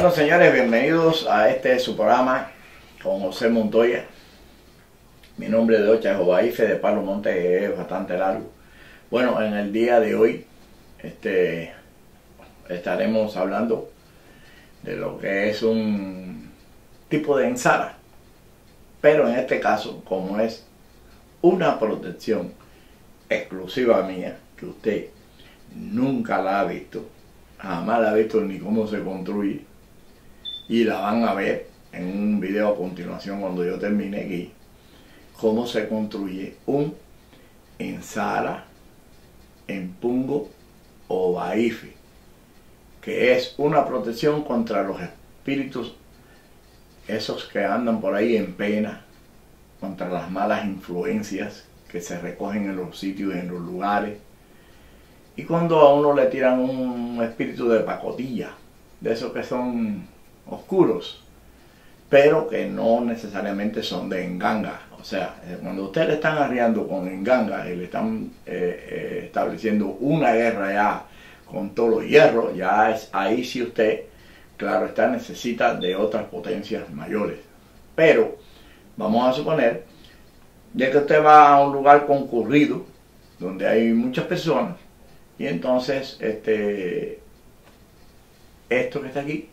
Bueno, señores, bienvenidos a este su programa con José Montoya. Mi nombre de Ocha es Jobaife de Palo Monte, que es bastante largo. Bueno, en el día de hoy estaremos hablando de lo que es un tipo de ensala, pero en este caso, como es una protección exclusiva mía, que usted nunca la ha visto, jamás la ha visto ni cómo se construye, y la van a ver en un video a continuación cuando yo termine aquí, cómo se construye un ensala en pungo o baife, que es una protección contra los espíritus esos que andan por ahí en pena, contra las malas influencias que se recogen en los sitios y en los lugares. Y cuando a uno le tiran un espíritu de pacotilla, de esos que son oscuros, pero que no necesariamente son de enganga. O sea, cuando ustedes le están arriando con enganga y le están estableciendo una guerra ya con todos los hierros, ya es ahí sí usted, claro está, necesita de otras potencias mayores. Pero vamos a suponer de que usted va a un lugar concurrido donde hay muchas personas y entonces esto que está aquí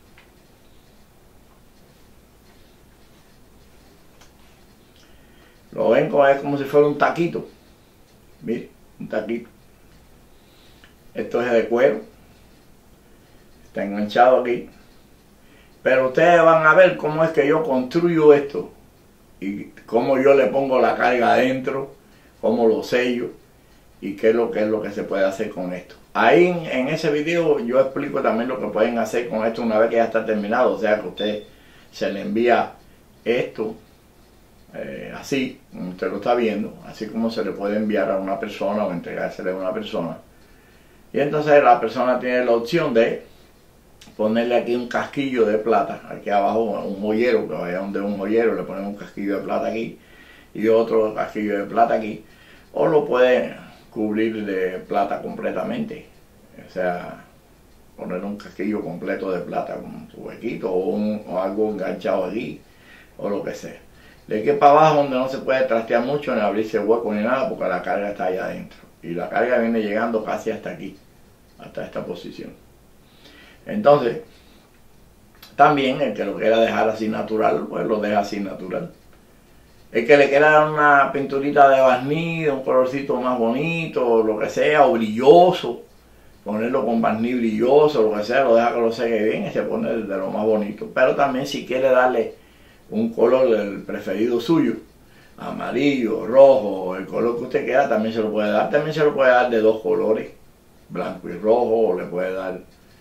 lo ven como si fuera un taquito. Mire, un taquito. Esto es de cuero, está enganchado aquí, pero ustedes van a ver cómo es que yo construyo esto y cómo yo le pongo la carga adentro, cómo lo sello y qué es lo que se puede hacer con esto. Ahí en ese video yo explico también lo que pueden hacer con esto una vez que ya está terminado. O sea que usted se le envía esto así, como usted lo está viendo, así como se le puede enviar a una persona o entregársele a una persona. Y entonces la persona tiene la opción de ponerle aquí un casquillo de plata, aquí abajo un joyero, que vaya donde un joyero, le ponen un casquillo de plata aquí y otro casquillo de plata aquí, o lo puede cubrir de plata completamente, o sea, poner un casquillo completo de plata con su huequito o algo enganchado aquí, o lo que sea. De aquí para abajo donde no se puede trastear mucho, ni abrirse hueco ni nada, porque la carga está allá adentro. Y la carga viene llegando casi hasta aquí, hasta esta posición. Entonces, también el que lo quiera dejar así natural, pues lo deja así natural. El que le quiera dar una pinturita de barniz, un colorcito más bonito, lo que sea, o brilloso, ponerlo con barniz brilloso, lo que sea, lo deja que lo seque bien y se pone de lo más bonito. Pero también si quiere darle un color del preferido suyo, amarillo, rojo, el color que usted quiera, también se lo puede dar. También se lo puede dar de dos colores, blanco y rojo, o le puede dar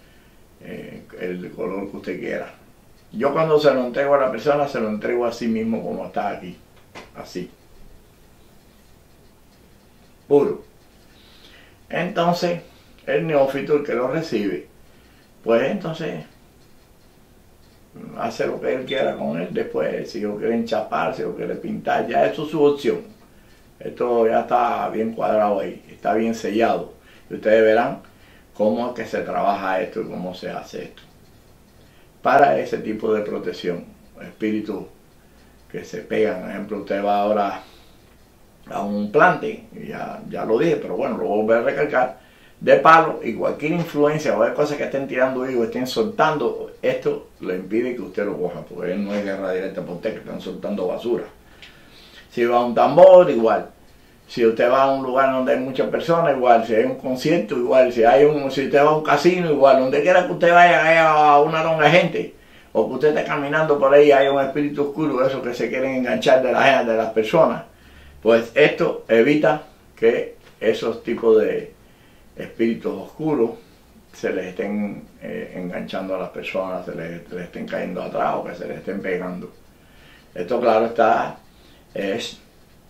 el color que usted quiera. Yo cuando se lo entrego a la persona, se lo entrego así mismo como está aquí, así, puro. Entonces, el neófito, el que lo recibe, pues entonces hace lo que él quiera con él. Después, si lo quiere enchapar, si lo quiere pintar, ya eso es su opción. Esto ya está bien cuadrado ahí, está bien sellado. Y ustedes verán cómo es que se trabaja esto y cómo se hace esto. Para ese tipo de protección, espíritus que se pegan. Por ejemplo, usted va ahora a un plante, y ya lo dije, pero bueno, lo voy a volver a recalcar, de palo, y cualquier influencia o cosas que estén tirando ahí o estén soltando, esto le impide que usted lo coja, porque no es guerra directa por usted, que están soltando basura. Si va a un tambor, igual. Si usted va a un lugar donde hay muchas personas, igual. Si hay un concierto, igual. Si usted va a un casino, igual. Donde quiera que usted vaya a una ronda de gente, o que usted esté caminando por ahí, hay un espíritu oscuro, esos que se quieren enganchar de las personas, pues esto evita que esos tipos de espíritus oscuros se les estén enganchando a las personas, se les estén cayendo atrás o que se les estén pegando. Esto, claro está, es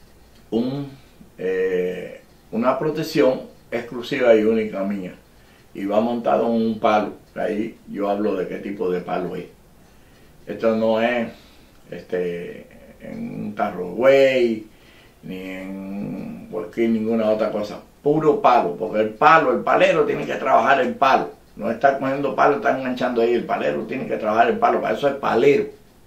una protección exclusiva y única mía, y va montado en un palo. Ahí yo hablo de qué tipo de palo es. Esto no es en un tarro güey ni en ninguna otra cosa, puro palo, porque el palero tiene que trabajar el palo, No estar cogiendo palo, estar enganchando ahí. El palero tiene que trabajar el palo, para eso es palero.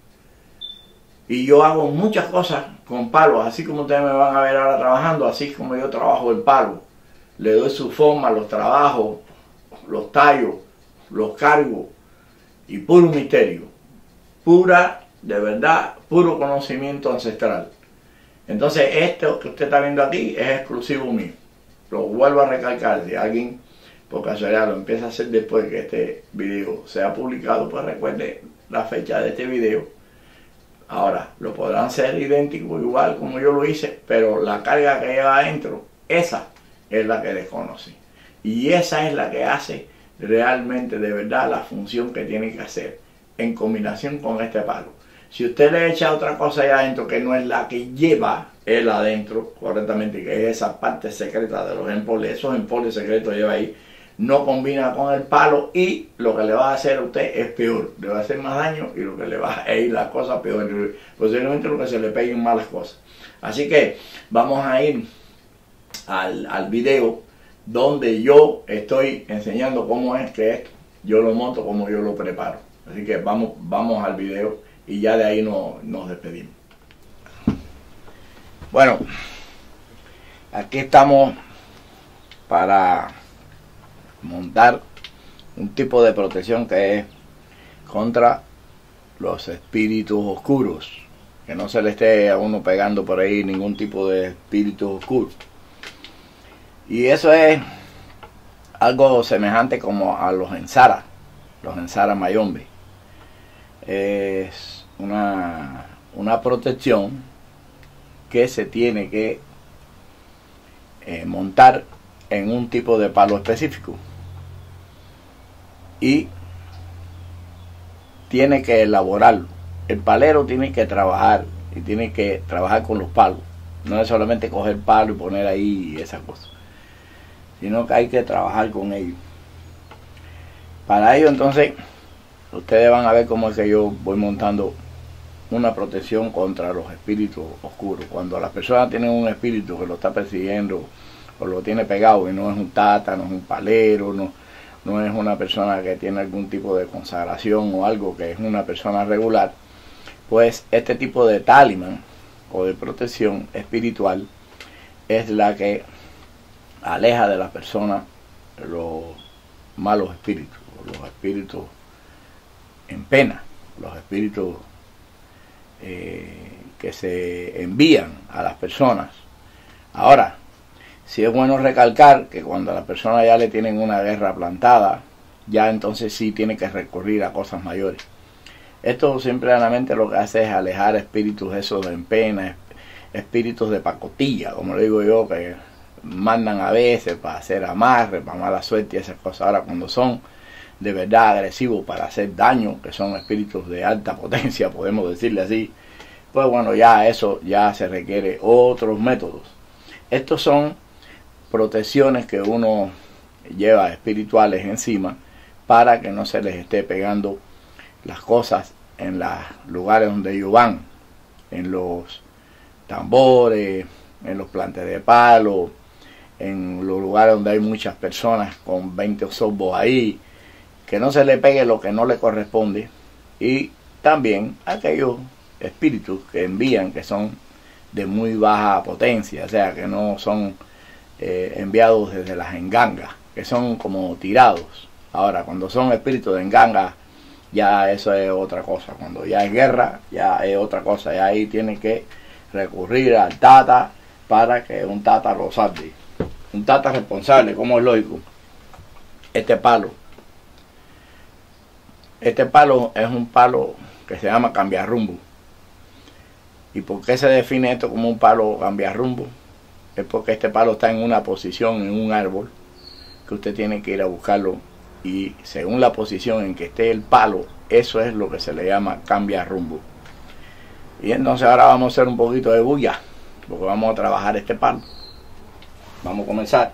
Y yo hago muchas cosas con palos, así como ustedes me van a ver ahora trabajando, así como yo trabajo el palo. Le doy su forma, los trabajos, los tallos, los cargo, y puro misterio. Pura, de verdad, puro conocimiento ancestral. Entonces esto que usted está viendo aquí es exclusivo mío. Lo vuelvo a recalcar, si alguien por casualidad lo empieza a hacer después que este video sea publicado, pues recuerde la fecha de este video. Ahora, lo podrán ser idéntico, igual como yo lo hice, pero la carga que lleva adentro, esa es la que desconoce. Y esa es la que hace realmente, de verdad, la función que tiene que hacer en combinación con este palo. Si usted le echa otra cosa allá adentro que no es la que lleva él adentro correctamente, que es esa parte secreta de los empoles, esos empoles secretos lleva ahí, no combina con el palo y lo que le va a hacer a usted es peor, le va a hacer más daño y lo que le va a ir las cosas peor, posiblemente lo que se le peguen malas cosas. Así que vamos a ir al video donde yo estoy enseñando cómo es que esto yo lo monto, cómo yo lo preparo. Así que vamos al video y ya de ahí nos despedimos. Bueno, aquí estamos para montar un tipo de protección que es contra los espíritus oscuros, que no se le esté a uno pegando por ahí ningún tipo de espíritu oscuro. Y eso es algo semejante como a los ensara mayombe. Es una protección que se tiene que montar en un tipo de palo específico y tiene que elaborarlo. El palero tiene que trabajar y tiene que trabajar con los palos. No es solamente coger palo y poner ahí esas cosas, sino que hay que trabajar con ellos. Para ello, entonces, ustedes van a ver cómo es que yo voy montando una protección contra los espíritus oscuros. Cuando las personas tienen un espíritu que lo está persiguiendo o lo tiene pegado y no es un tata, no es un palero, no es una persona que tiene algún tipo de consagración o algo, que es una persona regular, pues este tipo de talismán o de protección espiritual es la que aleja de la persona los malos espíritus, los espíritus en pena, los espíritus que se envían a las personas. Ahora, sí es bueno recalcar que cuando a la persona ya le tienen una guerra plantada, ya entonces sí tiene que recurrir a cosas mayores. Esto simplemente lo que hace es alejar espíritus esos de pena, espíritus de pacotilla, como le digo yo, que mandan a veces para hacer amarres, para mala suerte y esas cosas. Ahora, cuando son de verdad agresivos para hacer daño, que son espíritus de alta potencia, podemos decirle así, pues bueno, ya eso ya se requiere otros métodos. Estos son protecciones que uno lleva espirituales encima para que no se les esté pegando las cosas en los lugares donde ellos van, en los tambores, en los plantes de palo, en los lugares donde hay muchas personas con 20 sorbos ahí, que no se le pegue lo que no le corresponde, y también aquellos espíritus que envían que son de muy baja potencia, o sea que no son enviados desde las engangas, que son como tirados. Ahora, cuando son espíritus de enganga, ya eso es otra cosa. Cuando ya es guerra, ya es otra cosa. Ya ahí tiene que recurrir al tata para que un tata lo salve. Un tata responsable, como es lógico. Este palo es un palo que se llama cambiarrumbo. ¿Y por qué se define esto como un palo cambiarrumbo? Es porque este palo está en una posición en un árbol que usted tiene que ir a buscarlo, y según la posición en que esté el palo, eso es lo que se le llama cambiarrumbo. Y entonces ahora vamos a hacer un poquito de bulla, porque vamos a trabajar este palo. Vamos a comenzar.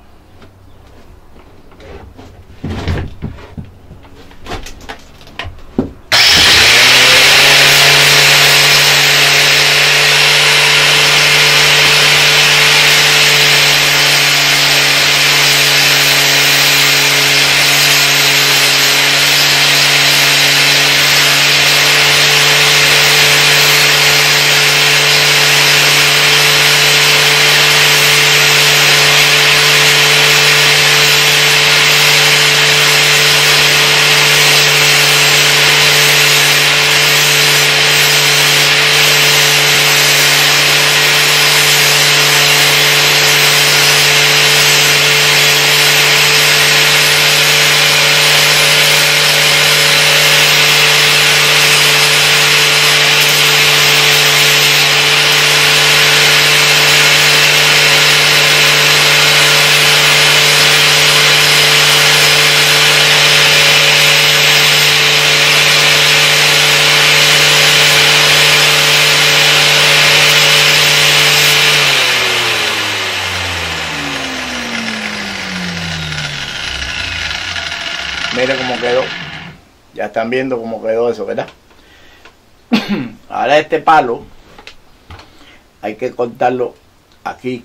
Mire cómo quedó. Ya están viendo cómo quedó eso, ¿verdad? Ahora este palo hay que cortarlo aquí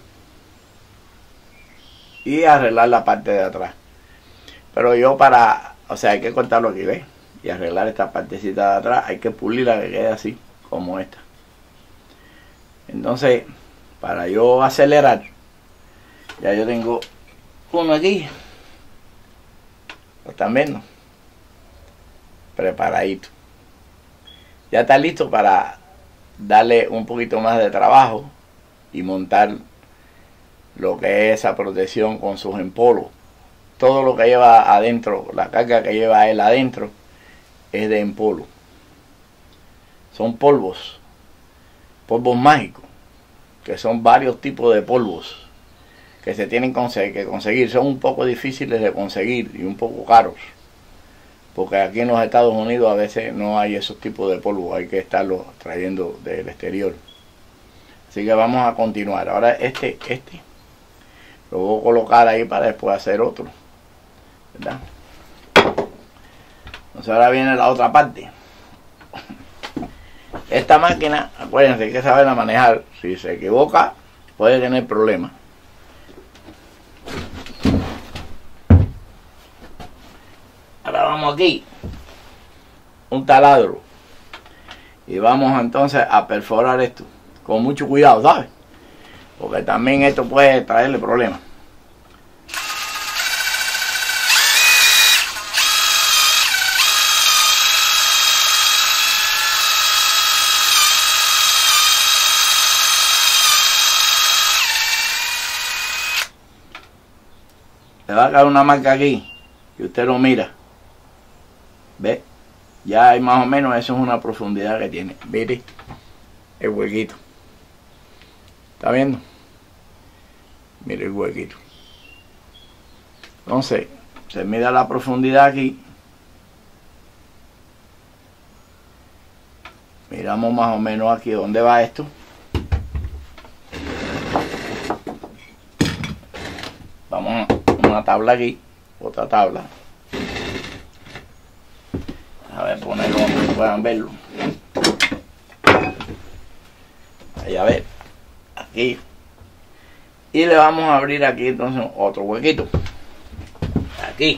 y arreglar la parte de atrás. Pero yo o sea, hay que cortarlo aquí, ¿ves? Y arreglar esta partecita de atrás. Hay que pulirla que quede así, como esta. Entonces, para yo acelerar, ya yo tengo uno aquí. ¿Lo están viendo? Preparadito. Ya está listo para darle un poquito más de trabajo y montar lo que es esa protección con sus empolos. Todo lo que lleva adentro, la carga que lleva él adentro, es de empolo. Son polvos mágicos, que son varios tipos de polvos que se tienen que conseguir. Son un poco difíciles de conseguir y un poco caros, porque aquí en los Estados Unidos a veces no hay esos tipos de polvos, hay que estarlos trayendo del exterior. Así que vamos a continuar. Ahora este lo voy a colocar ahí para después hacer otro, ¿verdad? Entonces ahora viene la otra parte. Esta máquina, acuérdense, hay que saberla manejar. Si se equivoca, puede tener problemas. Ahora vamos aquí, un taladro, y vamos entonces a perforar esto con mucho cuidado, ¿sabes? Porque también esto puede traerle problemas. Le va a caer una marca aquí y usted lo mira. ¿Ve? Ya hay más o menos, eso es una profundidad que tiene. ¿Viste? El huequito. ¿Está viendo? Mire el huequito. Entonces, se mide la profundidad aquí. Miramos más o menos aquí dónde va esto. Vamos a una tabla aquí, otra tabla. A ver, ponerlo donde puedan verlo. Ahí, a ver, aquí. Y le vamos a abrir aquí entonces otro huequito. Aquí.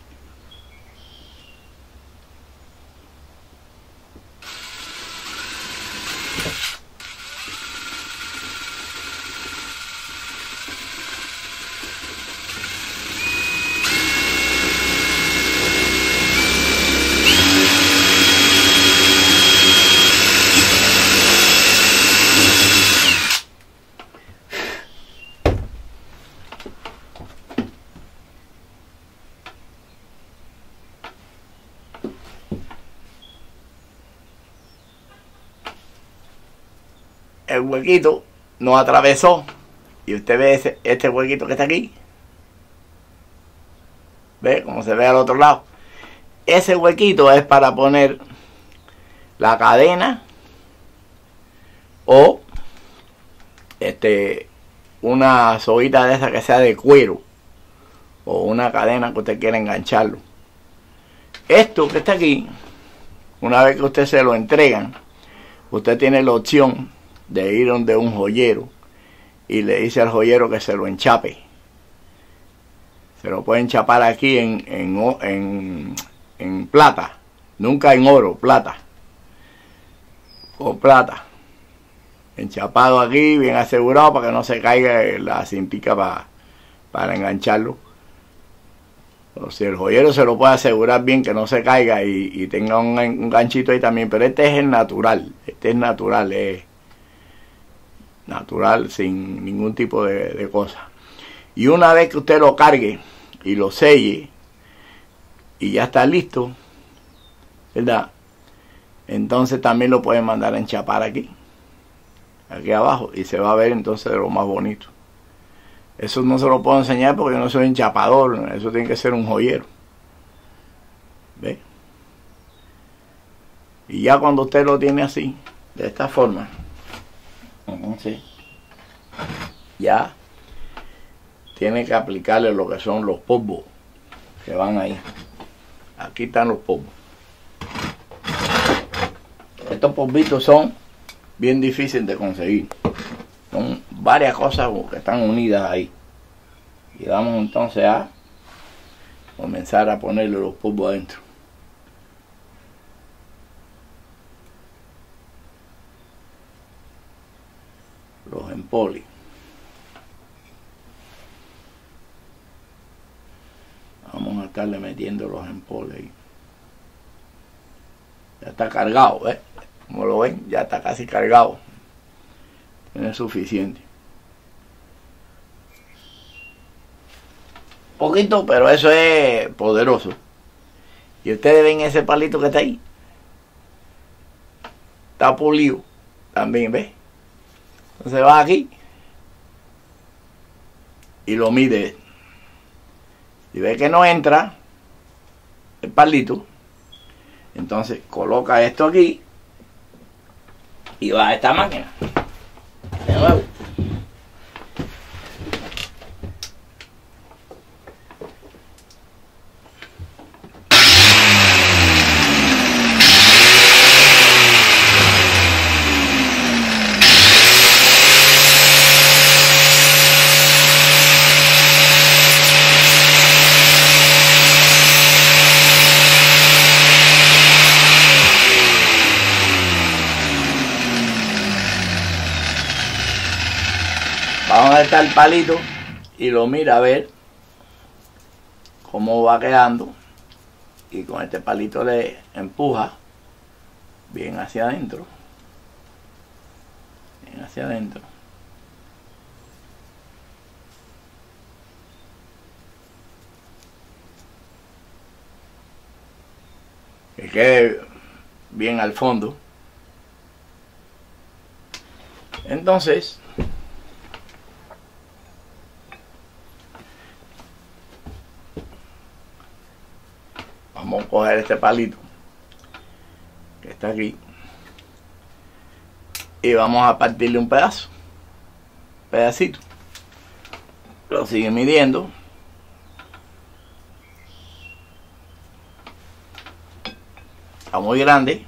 El huequito no atravesó y usted ve este huequito que está aquí. ¿Ve cómo se ve al otro lado? Ese huequito es para poner la cadena o una soguita de esa que sea de cuero o una cadena que usted quiera engancharlo. Esto que está aquí, una vez que usted se lo entregan, usted tiene la opción de ir donde un joyero y le dice al joyero que se lo enchape. Se lo puede enchapar aquí en plata, nunca en oro, plata, con plata, enchapado aquí, bien asegurado para que no se caiga la cintica para engancharlo. O si el joyero se lo puede asegurar bien que no se caiga y tenga un ganchito ahí también, pero este es el natural, este es natural, natural, sin ningún tipo de cosa. Y una vez que usted lo cargue y lo selle y ya está listo, ¿verdad? Entonces también lo pueden mandar a enchapar aquí abajo, y se va a ver entonces de lo más bonito. Eso no se lo puedo enseñar porque yo no soy enchapador, eso tiene que ser un joyero. ¿Ve? Y ya cuando usted lo tiene así, de esta forma, entonces ya tiene que aplicarle lo que son los polvos que van ahí. Aquí están los polvos. Estos polvitos son bien difíciles de conseguir. Son varias cosas que están unidas ahí. Y vamos entonces a comenzar a ponerle los polvos adentro. Los empolis. Vamos a estarle metiendo los empoles ahí. Ya está cargado, ¿eh? Como lo ven, ya está casi cargado. Tiene suficiente. Poquito, pero eso es poderoso. Y ustedes ven ese palito que está ahí. Está pulido. También, ¿ves? Entonces va aquí y lo mide. Si ve que no entra el palito, entonces coloca esto aquí y va a esta máquina. De nuevo. Vamos a estar el palito y lo mira a ver cómo va quedando, y con este palito le empuja bien hacia adentro, bien hacia adentro. Que quede bien al fondo. Entonces vamos a coger este palito que está aquí y vamos a partirle un pedacito. Lo sigue midiendo. Está muy grande.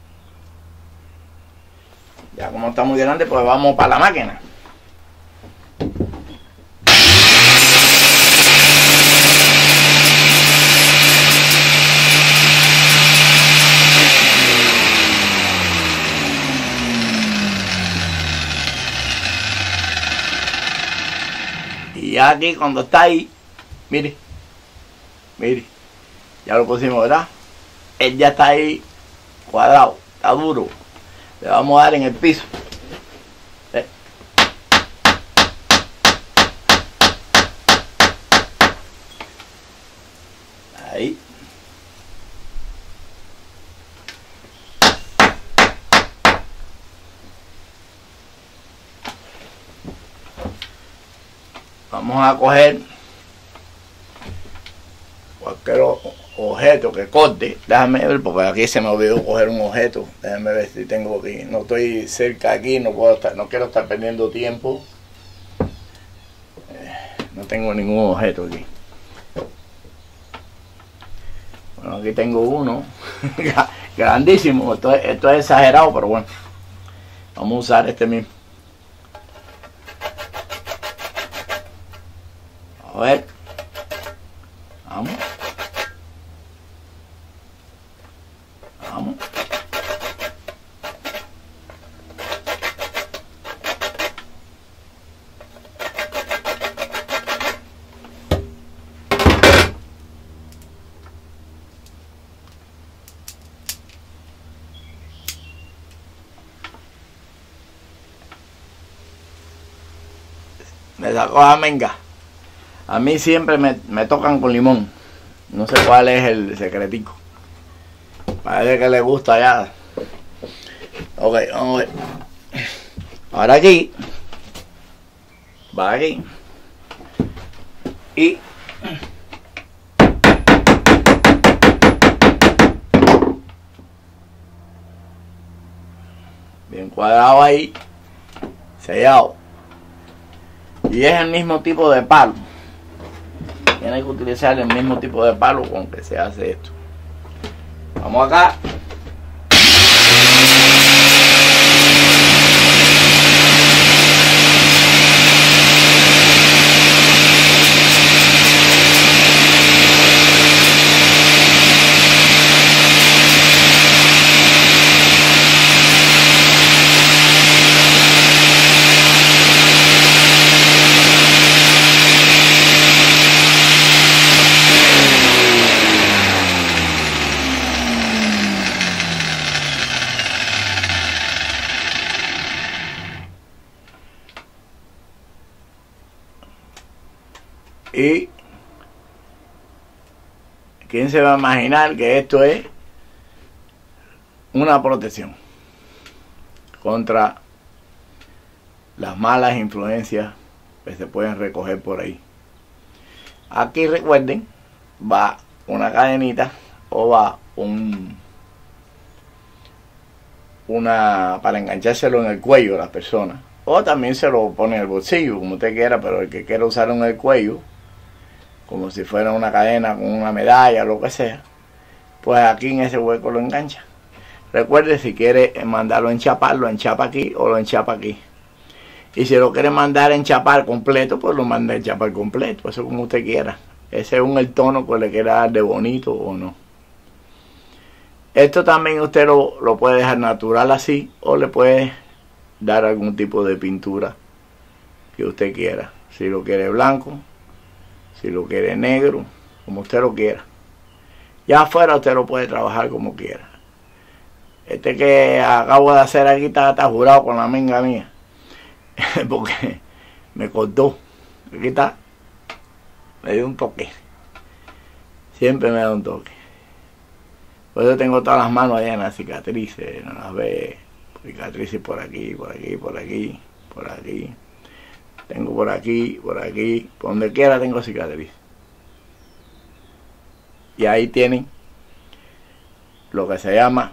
Ya como está muy grande, pues vamos para la máquina. Y ya aquí cuando está ahí, mire, ya lo pusimos, ¿verdad? Él ya está ahí cuadrado, está duro. Le vamos a dar en el piso. ¿Eh? Ahí. Vamos a coger cualquier objeto que corte. Déjame ver, porque aquí se me olvidó coger un objeto. Déjame ver si tengo aquí. No estoy cerca aquí, no quiero estar perdiendo tiempo. No tengo ningún objeto aquí. Bueno, aquí tengo uno grandísimo. Esto es exagerado, pero bueno, vamos a usar este mismo. A ver, vamos. Me sacó la menga. A mí siempre me tocan con limón. No sé cuál es el secretico. Parece que le gusta ya. Ok, vamos a ver. Ahora aquí. Va aquí. Y bien cuadrado ahí. Sellado. Y es el mismo tipo de palo. Tiene que utilizar el mismo tipo de palo con que se hace esto. Vamos acá. Y ¿quién se va a imaginar que esto es una protección contra las malas influencias que se pueden recoger por ahí? Aquí recuerden, va una cadenita o va una para enganchárselo en el cuello a las personas, o también se lo pone en el bolsillo, como usted quiera, pero el que quiera usarlo en el cuello como si fuera una cadena con una medalla o lo que sea, pues aquí en ese hueco lo engancha. Recuerde, si quiere mandarlo a enchapar, lo enchapa aquí o lo enchapa aquí. Y si lo quiere mandar a enchapar completo, pues lo manda a enchapar completo, eso como usted quiera. Ese es el tono que le quiera dar de bonito o no. Esto también usted lo puede dejar natural así, o le puede dar algún tipo de pintura que usted quiera. Si lo quiere blanco, si lo quiere negro, como usted lo quiera. Ya afuera usted lo puede trabajar como quiera. Este que acabo de hacer aquí está jurado con la minga mía. Porque me cortó. Aquí está. Me dio un toque. Siempre me da un toque. Por eso tengo todas las manos allá en las cicatrices. No las ve. Cicatrices por aquí, por aquí, por aquí, por aquí. Tengo por aquí, por donde quiera tengo cicatriz. Y ahí tienen lo que se llama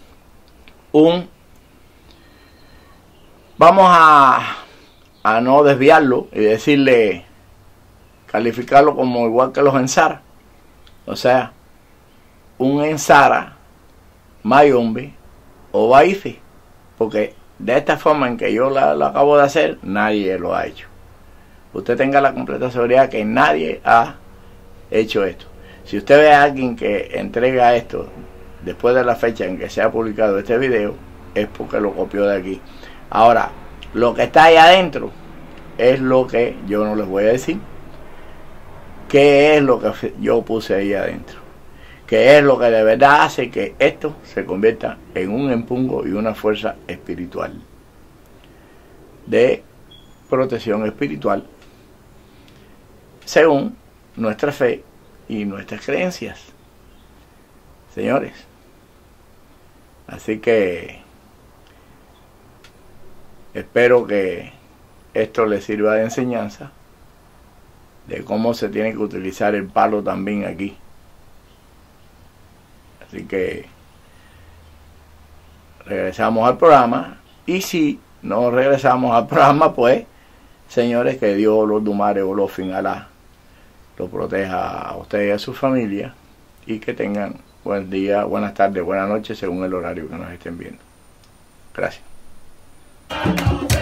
vamos a no desviarlo y decirle, calificarlo como igual que los ensara. O sea, un ensara mayombe o baife, porque de esta forma en que yo lo acabo de hacer, nadie lo ha hecho. Usted tenga la completa seguridad que nadie ha hecho esto. Si usted ve a alguien que entrega esto después de la fecha en que se ha publicado este video, es porque lo copió de aquí. Ahora, lo que está ahí adentro es lo que yo no les voy a decir. ¿Qué es lo que yo puse ahí adentro? ¿Qué es lo que de verdad hace que esto se convierta en un empujo y una fuerza espiritual? De protección espiritual, según nuestra fe y nuestras creencias, señores. Así que espero que esto les sirva de enseñanza de cómo se tiene que utilizar el palo también aquí. Así que regresamos al programa, y si no regresamos al programa, pues señores, que Dios los Dumare o los Finalá lo proteja a ustedes y a su familia, y que tengan buen día, buenas tardes, buenas noches, según el horario que nos estén viendo. Gracias.